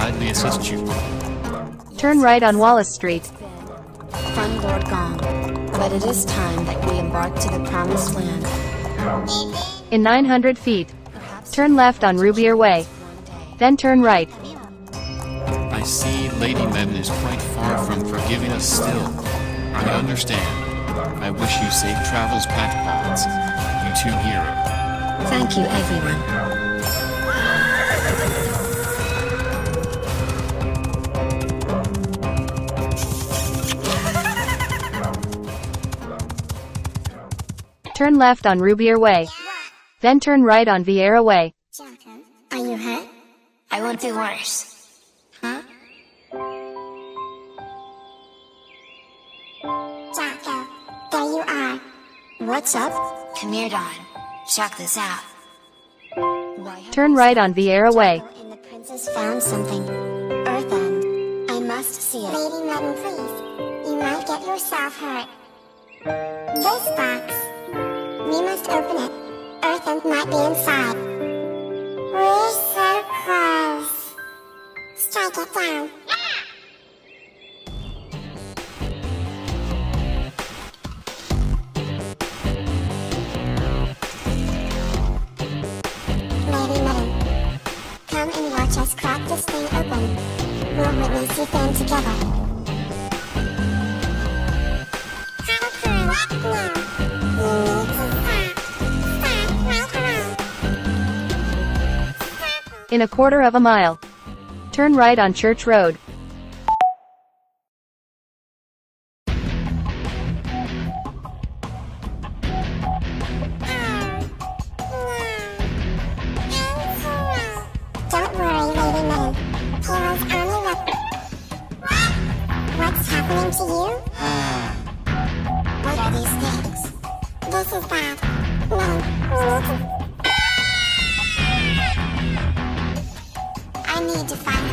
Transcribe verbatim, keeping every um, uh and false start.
gladly assist you. Turn right on Wallace Street. Fun Lord gone, but it is time that we embark to the promised land. In nine hundred feet, turn left on Rubier Way. Then turn right. I see Lady Mem is quite far from forgiving us still. I understand. I wish you safe travels, Patapons. You two hero. Thank you, everyone. Turn left on Rubier Way. Then turn right on Vieira Way. Are you hurt? I would be worse. Huh? Jocko, there you are. What's up? Come here, Don. Check this out. Turn right on Vieira Way. And the princess found something. Earthen. I must see it. Lady Madden, please. You might get yourself hurt. This box. We must open it. Earthen might be inside. We're so close. Strike it down. Lady Madden, come and watch us crack this thing open. We'll witness the thing together. Patapon, no. You need to stop. Stop right around. In a quarter of a mile, turn right on Church Road. Don't worry, Lady Madden. Heroes only look. What's happening to you? What are these things? This is bad. Madden, we need to... I need to find